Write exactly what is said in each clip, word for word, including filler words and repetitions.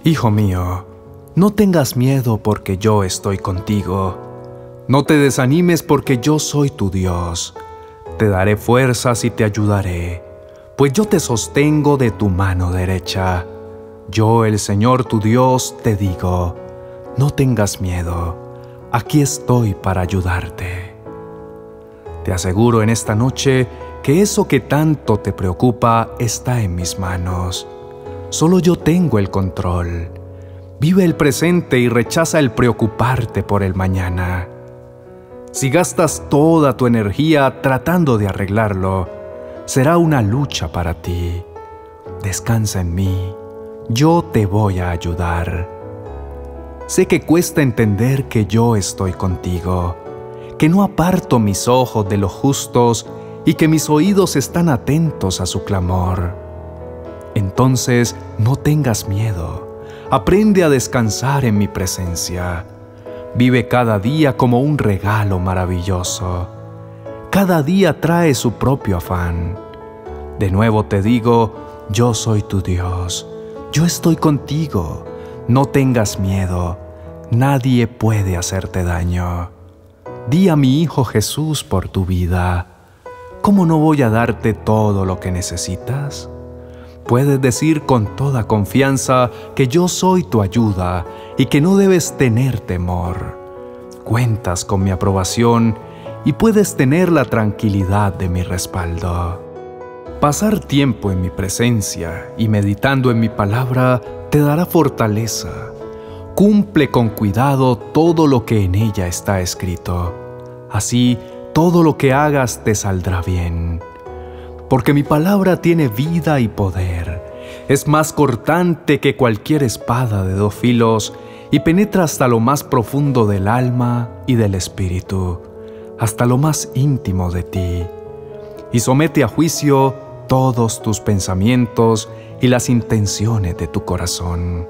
Hijo mío, no tengas miedo porque yo estoy contigo. No te desanimes porque yo soy tu Dios. Te daré fuerzas y te ayudaré, pues yo te sostengo de tu mano derecha. Yo, el Señor tu Dios, te digo, no tengas miedo, aquí estoy para ayudarte. Te aseguro en esta noche que eso que tanto te preocupa está en mis manos. Solo yo tengo el control. Vive el presente y rechaza el preocuparte por el mañana. Si gastas toda tu energía tratando de arreglarlo, será una lucha para ti. Descansa en mí, yo te voy a ayudar. Sé que cuesta entender que yo estoy contigo, que no aparto mis ojos de los justos y que mis oídos están atentos a su clamor. Entonces no tengas miedo, aprende a descansar en mi presencia. Vive cada día como un regalo maravilloso. Cada día trae su propio afán. De nuevo te digo, yo soy tu Dios, yo estoy contigo. No tengas miedo, nadie puede hacerte daño. Di a mi Hijo Jesús por tu vida. ¿Cómo no voy a darte todo lo que necesitas? Puedes decir con toda confianza que yo soy tu ayuda y que no debes tener temor. Cuentas con mi aprobación y puedes tener la tranquilidad de mi respaldo. Pasar tiempo en mi presencia y meditando en mi palabra te dará fortaleza. Cumple con cuidado todo lo que en ella está escrito. Así, todo lo que hagas te saldrá bien. Porque mi palabra tiene vida y poder. Es más cortante que cualquier espada de dos filos y penetra hasta lo más profundo del alma y del espíritu, hasta lo más íntimo de ti, y somete a juicio todos tus pensamientos y las intenciones de tu corazón.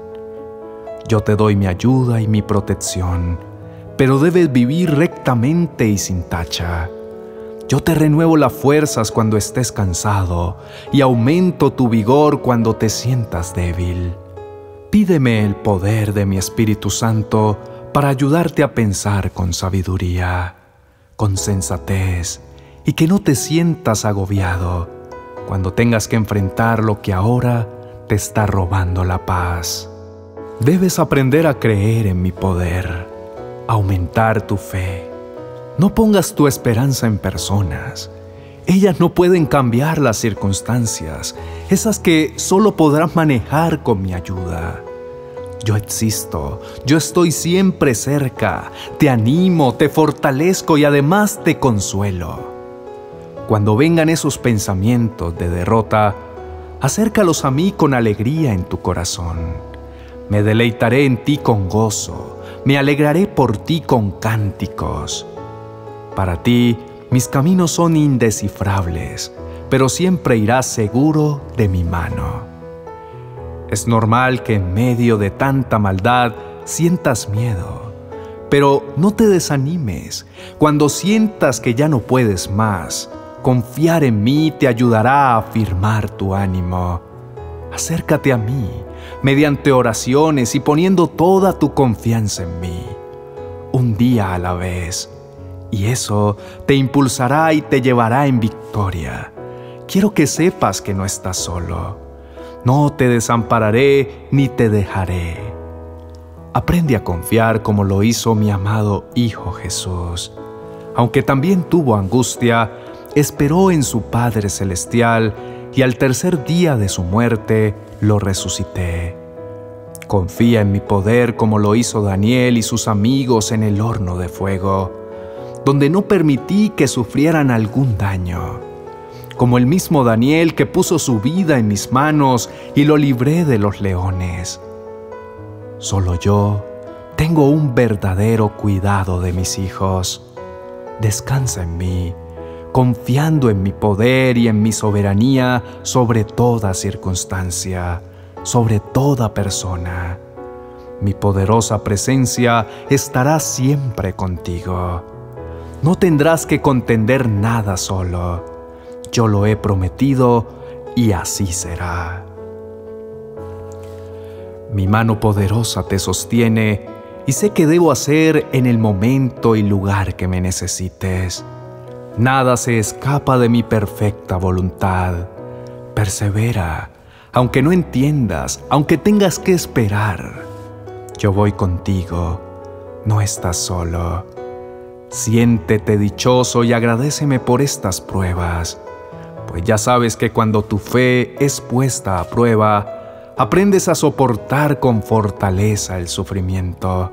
Yo te doy mi ayuda y mi protección, pero debes vivir rectamente y sin tacha. Yo te renuevo las fuerzas cuando estés cansado y aumento tu vigor cuando te sientas débil. Pídeme el poder de mi Espíritu Santo para ayudarte a pensar con sabiduría, con sensatez y que no te sientas agobiado cuando tengas que enfrentar lo que ahora te está robando la paz. Debes aprender a creer en mi poder, aumentar tu fe. No pongas tu esperanza en personas. Ellas no pueden cambiar las circunstancias, esas que solo podrás manejar con mi ayuda. Yo existo, yo estoy siempre cerca, te animo, te fortalezco y además te consuelo. Cuando vengan esos pensamientos de derrota, acércalos a mí con alegría en tu corazón. Me deleitaré en ti con gozo, me alegraré por ti con cánticos. Para ti, mis caminos son indescifrables, pero siempre irás seguro de mi mano. Es normal que en medio de tanta maldad sientas miedo, pero no te desanimes. Cuando sientas que ya no puedes más, confiar en mí te ayudará a afirmar tu ánimo. Acércate a mí, mediante oraciones y poniendo toda tu confianza en mí, un día a la vez. Y eso te impulsará y te llevará en victoria. Quiero que sepas que no estás solo. No te desampararé ni te dejaré. Aprende a confiar como lo hizo mi amado Hijo Jesús. Aunque también tuvo angustia, esperó en su Padre Celestial y al tercer día de su muerte lo resucité. Confía en mi poder como lo hizo Daniel y sus amigos en el horno de fuego, donde no permití que sufrieran algún daño, como el mismo Daniel que puso su vida en mis manos y lo libré de los leones. Solo yo tengo un verdadero cuidado de mis hijos. Descansa en mí, confiando en mi poder y en mi soberanía sobre toda circunstancia, sobre toda persona. Mi poderosa presencia estará siempre contigo. No tendrás que contender nada solo. Yo lo he prometido y así será. Mi mano poderosa te sostiene y sé qué debo hacer en el momento y lugar que me necesites. Nada se escapa de mi perfecta voluntad. Persevera, aunque no entiendas, aunque tengas que esperar. Yo voy contigo, no estás solo. Siéntete dichoso y agradéceme por estas pruebas, pues ya sabes que cuando tu fe es puesta a prueba, aprendes a soportar con fortaleza el sufrimiento.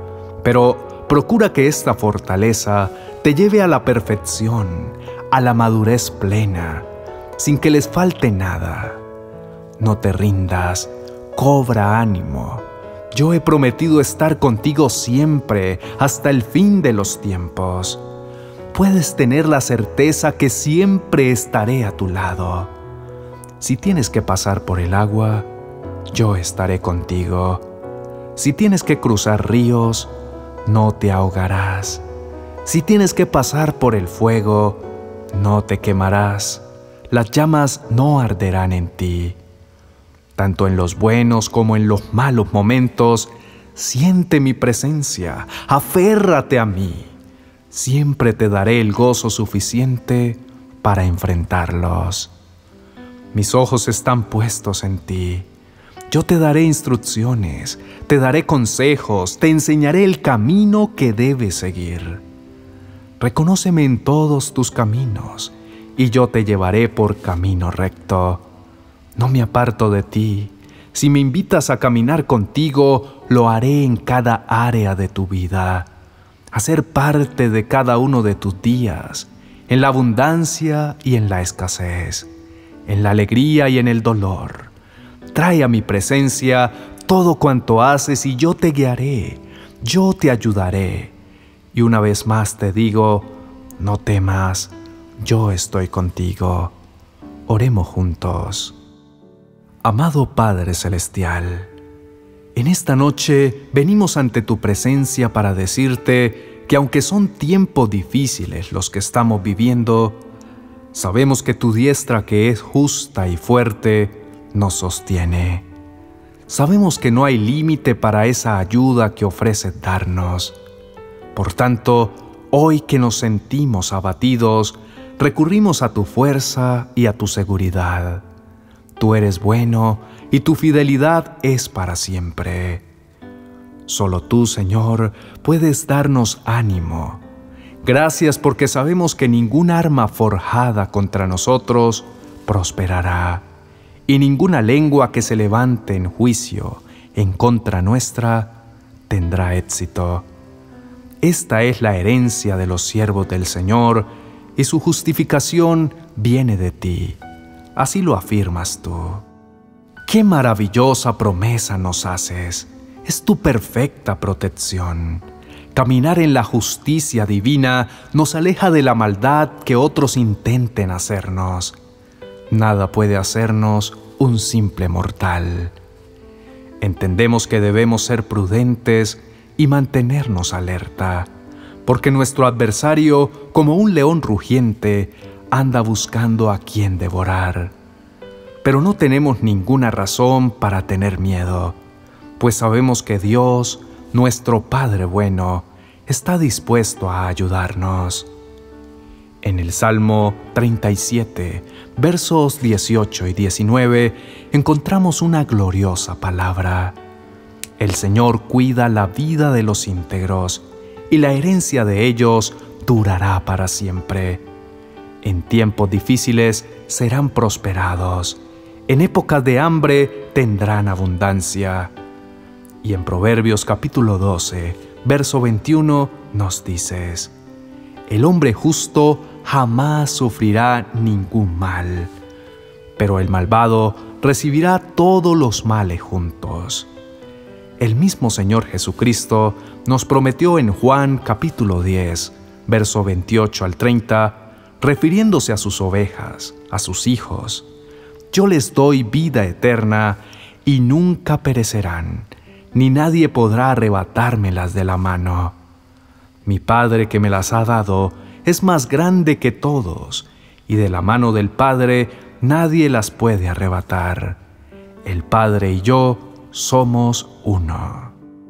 Pero procura que esta fortaleza te lleve a la perfección, a la madurez plena, sin que les falte nada. No te rindas, cobra ánimo. Yo he prometido estar contigo siempre, hasta el fin de los tiempos. Puedes tener la certeza que siempre estaré a tu lado. Si tienes que pasar por el agua, yo estaré contigo. Si tienes que cruzar ríos, no te ahogarás. Si tienes que pasar por el fuego, no te quemarás. Las llamas no arderán en ti. Tanto en los buenos como en los malos momentos, siente mi presencia, aférrate a mí. Siempre te daré el gozo suficiente para enfrentarlos. Mis ojos están puestos en ti. Yo te daré instrucciones, te daré consejos, te enseñaré el camino que debes seguir. Reconóceme en todos tus caminos, y yo te llevaré por camino recto. No me aparto de ti. Si me invitas a caminar contigo, lo haré en cada área de tu vida, a ser parte de cada uno de tus días, en la abundancia y en la escasez, en la alegría y en el dolor. Trae a mi presencia todo cuanto haces y yo te guiaré, yo te ayudaré. Y una vez más te digo, no temas, yo estoy contigo. Oremos juntos. Amado Padre Celestial, en esta noche venimos ante tu presencia para decirte que aunque son tiempos difíciles los que estamos viviendo, sabemos que tu diestra, que es justa y fuerte, nos sostiene. Sabemos que no hay límite para esa ayuda que ofreces darnos. Por tanto, hoy que nos sentimos abatidos, recurrimos a tu fuerza y a tu seguridad. Tú eres bueno y tu fidelidad es para siempre. Solo tú, Señor, puedes darnos ánimo. Gracias porque sabemos que ninguna arma forjada contra nosotros prosperará, y ninguna lengua que se levante en juicio en contra nuestra tendrá éxito. Esta es la herencia de los siervos del Señor, y su justificación viene de ti. Así lo afirmas tú. ¡Qué maravillosa promesa nos haces! Es tu perfecta protección. Caminar en la justicia divina nos aleja de la maldad que otros intenten hacernos. Nada puede hacernos un simple mortal. Entendemos que debemos ser prudentes y mantenernos alerta, porque nuestro adversario, como un león rugiente, anda buscando a quien devorar. Pero no tenemos ninguna razón para tener miedo, pues sabemos que Dios, nuestro Padre bueno, está dispuesto a ayudarnos. En el Salmo treinta y siete, versos dieciocho y diecinueve, encontramos una gloriosa palabra. El Señor cuida la vida de los íntegros, y la herencia de ellos durará para siempre. En tiempos difíciles serán prosperados, en épocas de hambre tendrán abundancia. Y en Proverbios capítulo doce, verso veintiuno, nos dices: el hombre justo jamás sufrirá ningún mal, pero el malvado recibirá todos los males juntos. El mismo Señor Jesucristo nos prometió en Juan capítulo diez, verso veintiocho al treinta, refiriéndose a sus ovejas, a sus hijos: yo les doy vida eterna y nunca perecerán, ni nadie podrá arrebatármelas de la mano. Mi Padre que me las ha dado es más grande que todos, y de la mano del Padre nadie las puede arrebatar. El Padre y yo somos uno.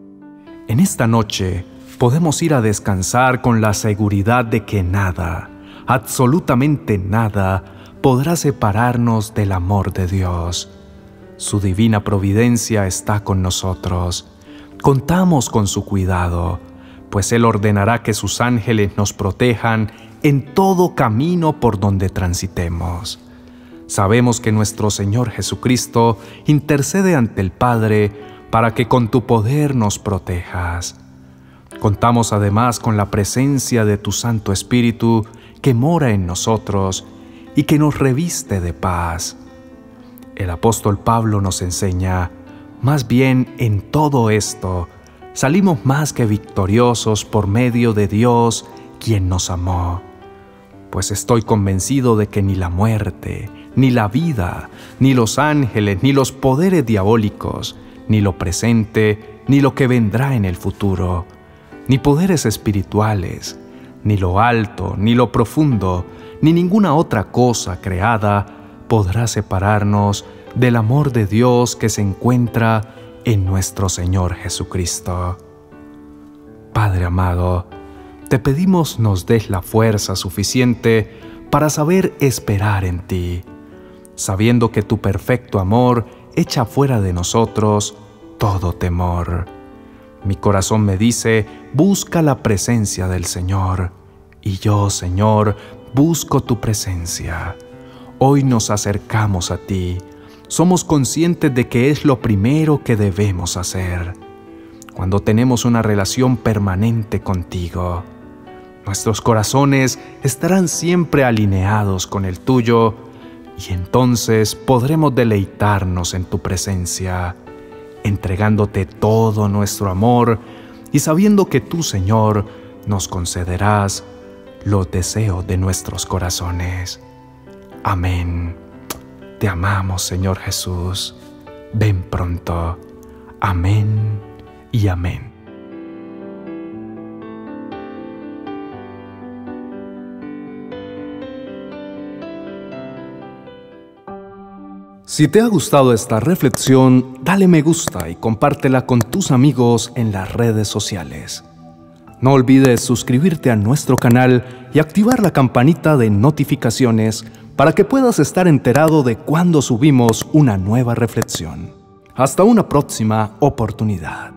En esta noche podemos ir a descansar con la seguridad de que nada, absolutamente nada, podrá separarnos del amor de Dios. Su divina providencia está con nosotros. Contamos con su cuidado, pues Él ordenará que sus ángeles nos protejan en todo camino por donde transitemos. Sabemos que nuestro Señor Jesucristo intercede ante el Padre para que con tu poder nos protejas. Contamos además con la presencia de tu Santo Espíritu que mora en nosotros y que nos reviste de paz. El apóstol Pablo nos enseña, más bien en todo esto, salimos más que victoriosos por medio de Dios, quien nos amó. Pues estoy convencido de que ni la muerte, ni la vida, ni los ángeles, ni los poderes diabólicos, ni lo presente, ni lo que vendrá en el futuro, ni poderes espirituales, ni lo alto, ni lo profundo, ni ninguna otra cosa creada podrá separarnos del amor de Dios que se encuentra en nuestro Señor Jesucristo. Padre amado, te pedimos nos des la fuerza suficiente para saber esperar en ti, sabiendo que tu perfecto amor echa fuera de nosotros todo temor. Mi corazón me dice, busca la presencia del Señor, y yo, Señor, busco tu presencia. Hoy nos acercamos a ti, somos conscientes de que es lo primero que debemos hacer. Cuando tenemos una relación permanente contigo, nuestros corazones estarán siempre alineados con el tuyo y entonces podremos deleitarnos en tu presencia, entregándote todo nuestro amor y sabiendo que tú, Señor, nos concederás los deseos de nuestros corazones. Amén. Te amamos, Señor Jesús. Ven pronto. Amén y amén. Si te ha gustado esta reflexión, dale me gusta y compártela con tus amigos en las redes sociales. No olvides suscribirte a nuestro canal y activar la campanita de notificaciones para que puedas estar enterado de cuando subimos una nueva reflexión. Hasta una próxima oportunidad.